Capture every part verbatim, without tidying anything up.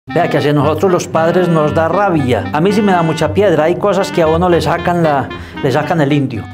Vea que a nosotros los padres nos da rabia. A mí sí me da mucha piedra. Hay cosas que a uno le sacan, la, le sacan el indio.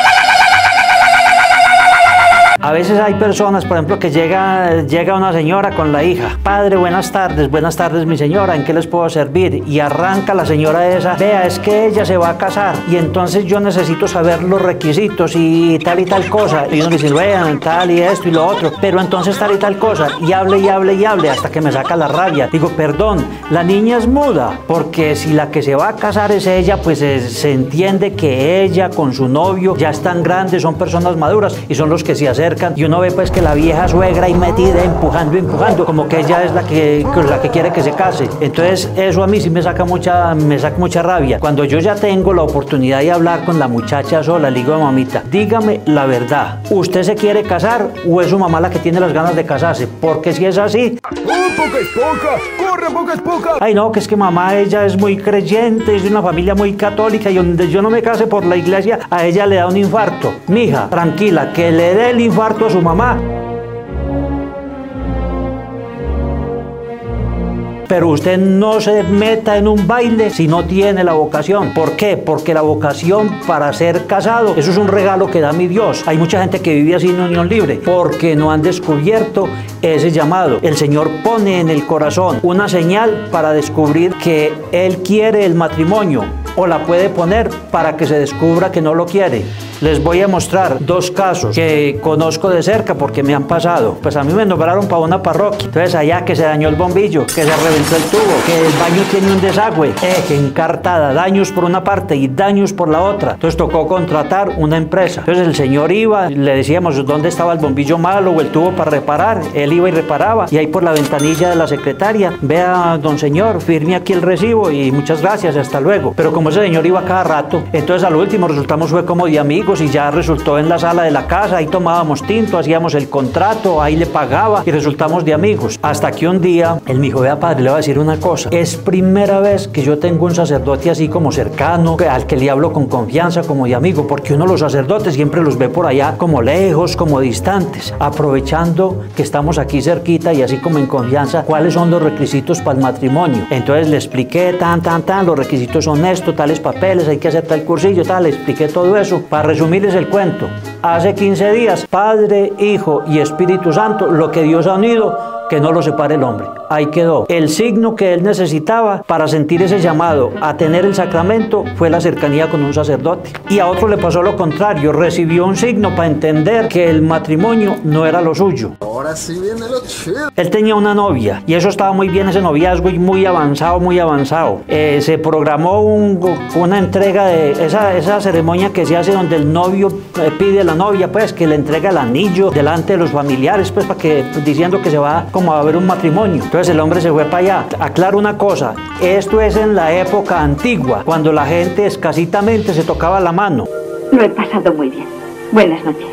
A veces hay personas, por ejemplo, que llega, llega una señora con la hija. Padre, buenas tardes, buenas tardes mi señora, ¿en qué les puedo servir? Y arranca la señora esa, vea, es que ella se va a casar y entonces yo necesito saber los requisitos y tal y tal cosa. Y uno dice, vean, tal y esto y lo otro, pero entonces tal y tal cosa. Y hable y hable y hable hasta que me saca la rabia. Digo, perdón, la niña es muda, porque si la que se va a casar es ella, pues se, se entiende que ella con su novio ya están grandes, son personas maduras y son los que se acercan. Y uno ve pues que la vieja suegra ahí metida, empujando, empujando, como que ella es la que, la que quiere que se case. Entonces eso a mí sí me saca mucha, me saca mucha rabia. Cuando yo ya tengo la oportunidad de hablar con la muchacha sola, le digo, mamita, dígame la verdad, ¿usted se quiere casar o es su mamá la que tiene las ganas de casarse? Porque si es así... ¡Oh, poca es poca! ¡Corre, poca es poca! Ay no, que es que mamá, ella es muy creyente, es de una familia muy católica y donde yo no me case por la iglesia, a ella le da un infarto. Mija, tranquila, que le dé el infarto a su mamá. Pero usted no se meta en un baile si no tiene la vocación. ¿Por qué? Porque la vocación para ser casado, eso es un regalo que da mi Dios. Hay mucha gente que vive así en unión libre porque no han descubierto ese llamado. El Señor pone en el corazón una señal para descubrir que Él quiere el matrimonio, o la puede poner para que se descubra que no lo quiere. Les voy a mostrar dos casos que conozco de cerca porque me han pasado. Pues a mí me nombraron para una parroquia. Entonces allá que se dañó el bombillo, que se reventó el tubo, que el baño tiene un desagüe, eh, que encartada, daños por una parte y daños por la otra. Entonces tocó contratar una empresa. Entonces el señor iba, le decíamos dónde estaba el bombillo malo o el tubo para reparar. Él iba y reparaba. Y ahí por la ventanilla de la secretaria, vea, don señor, firme aquí el recibo y muchas gracias, hasta luego. Pero como ese señor iba cada rato, entonces al último resultamos fue como de amigos y ya resultó en la sala de la casa, ahí tomábamos tinto, hacíamos el contrato, ahí le pagaba y resultamos de amigos. Hasta que un día él me dijo, vea padre, le voy a decir una cosa, es primera vez que yo tengo un sacerdote así como cercano, al que le hablo con confianza como de amigo, porque uno los sacerdotes siempre los ve por allá como lejos, como distantes. Aprovechando que estamos aquí cerquita y así como en confianza, ¿cuáles son los requisitos para el matrimonio? Entonces le expliqué tan, tan, tan, los requisitos son estos, tales papeles, hay que hacer tal cursillo, tal, le expliqué todo eso. Para resumirles el cuento, hace quince días, Padre, Hijo y Espíritu Santo, lo que Dios ha unido, que no lo separe el hombre. Ahí quedó. El signo que él necesitaba para sentir ese llamado a tener el sacramento fue la cercanía con un sacerdote. Y a otro le pasó lo contrario, recibió un signo para entender que el matrimonio no era lo suyo. Ahora sí viene lo chido. Él tenía una novia y eso estaba muy bien, ese noviazgo, y muy avanzado, muy avanzado. Eh, se programó un, una entrega de esa, esa ceremonia que se hace donde el novio eh, pide a la novia pues que le entrega el anillo delante de los familiares pues para que pues, diciendo que se va como a haber un matrimonio. Entonces el hombre se fue para allá. Aclaro una cosa, esto es en la época antigua, cuando la gente escasitamente se tocaba la mano. Lo he pasado muy bien. Buenas noches.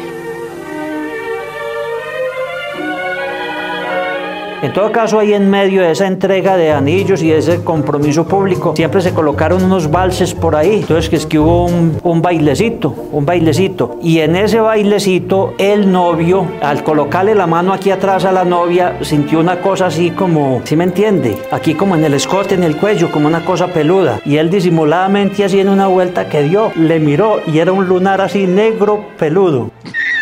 En todo caso, ahí en medio de esa entrega de anillos y ese compromiso público, siempre se colocaron unos valses por ahí. Entonces, que es que hubo un, un bailecito, un bailecito. Y en ese bailecito, el novio, al colocarle la mano aquí atrás a la novia, sintió una cosa así como, ¿sí me entiende? Aquí como en el escote, en el cuello, como una cosa peluda. Y él disimuladamente, así en una vuelta que dio, le miró y era un lunar así negro, peludo.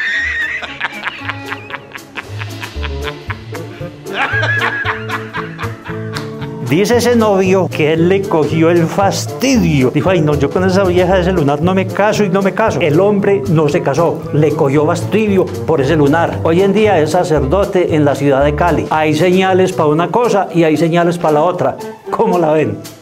Dice ese novio que él le cogió el fastidio. Dijo, ay no, yo con esa vieja de ese lunar no me caso y no me caso. El hombre no se casó, le cogió fastidio por ese lunar. Hoy en día es sacerdote en la ciudad de Cali. Hay señales para una cosa y hay señales para la otra. ¿Cómo la ven?